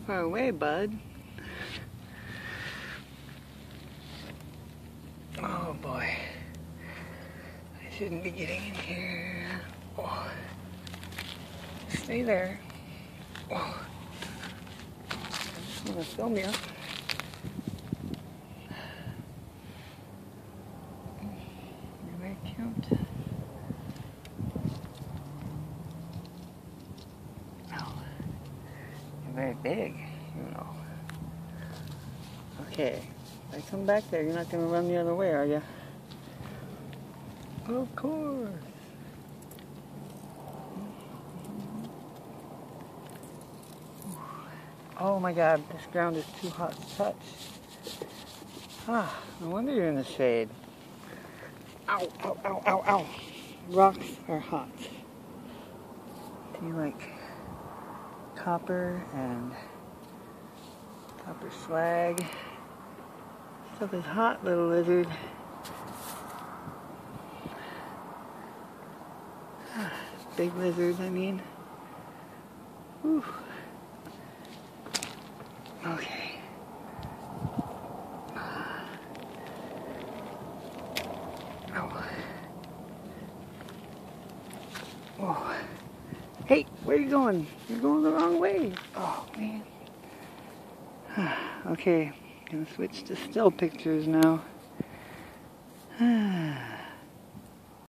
far away, bud. Oh boy. I shouldn't be getting in here. Oh. Stay there. Oh. I just want to film you. You're very cute. Oh. You're very big, you know. Okay. If I come back there, you're not going to run the other way, are you? Of course. Oh my God, this ground is too hot to touch. Ah, no wonder you're in the shade. Ow, ow, ow, ow, ow. Rocks are hot. Do you like copper and copper slag? Stuff is hot, little lizard. Big lizard, I mean. Whew. Okay. Oh. Oh. Hey, where are you going? You're going the wrong way. Oh, man. Okay, gonna switch to still pictures now.